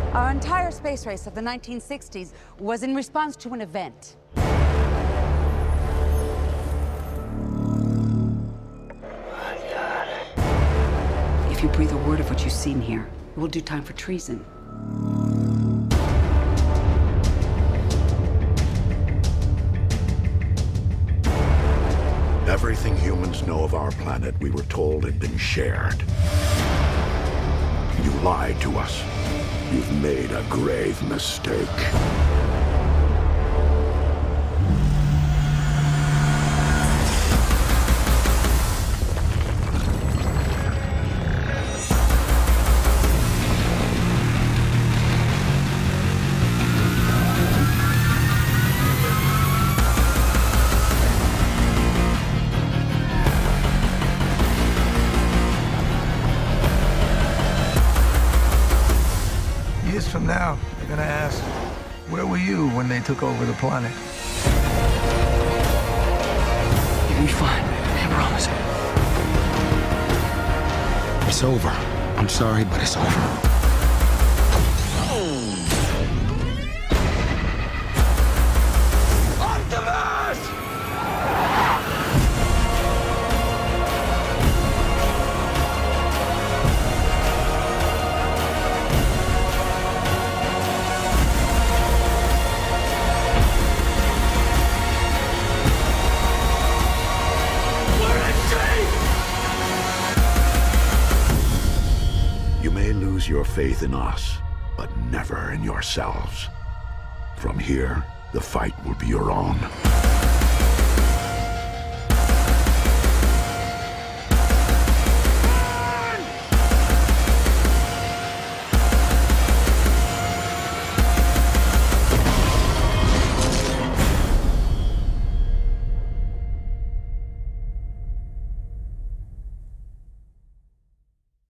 Our entire space race of the 1960s was in response to an event. If you breathe a word of what you've seen here, it will do time for treason. Everything humans know of our planet, we were told, had been shared. You lied to us. You've made a grave mistake. Years from now, they're gonna ask, where were you when they took over the planet? You'll be fine, I promise. It's over. I'm sorry, but it's over. You may lose your faith in us, but never in yourselves. From here, the fight will be your own.